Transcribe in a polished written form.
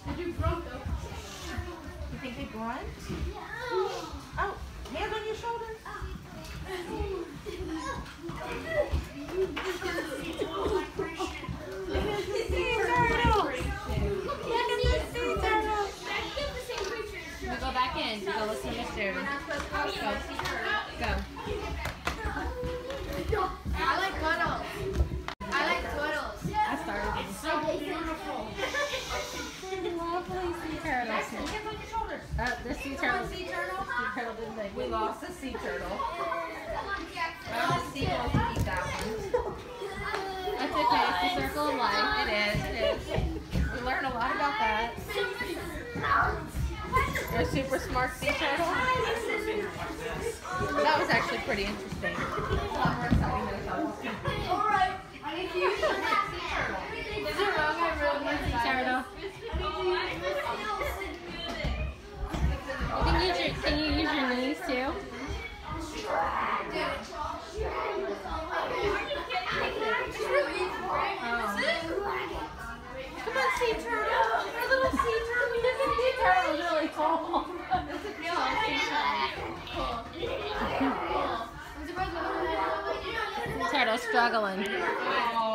They do grunt though. You think they grunt? Oh, hands on your shoulders. You go back in. You go listen to Miss Jerry. Go. I like cuddles. I like cuddles. I started. It's so beautiful. Lovely sea turtle. Hands on your shoulders. The sea turtle. Sea turtle. Sea turtle didn't make. We lost the sea turtle. Well, the seagulls eat that one. That's okay. It's the circle of life. It is. It is. We learn a lot about that. You're a super smart sea turtle. That was actually pretty interesting. A lot more exciting than I thought it was going to be. Alright. I need to use the sea turtle. Is it wrong? I ruined the sea turtle. Can you use your knees too? Come on, sea turtle. Our little sea turtle. This sea turtle is really tall. Turtle struggling.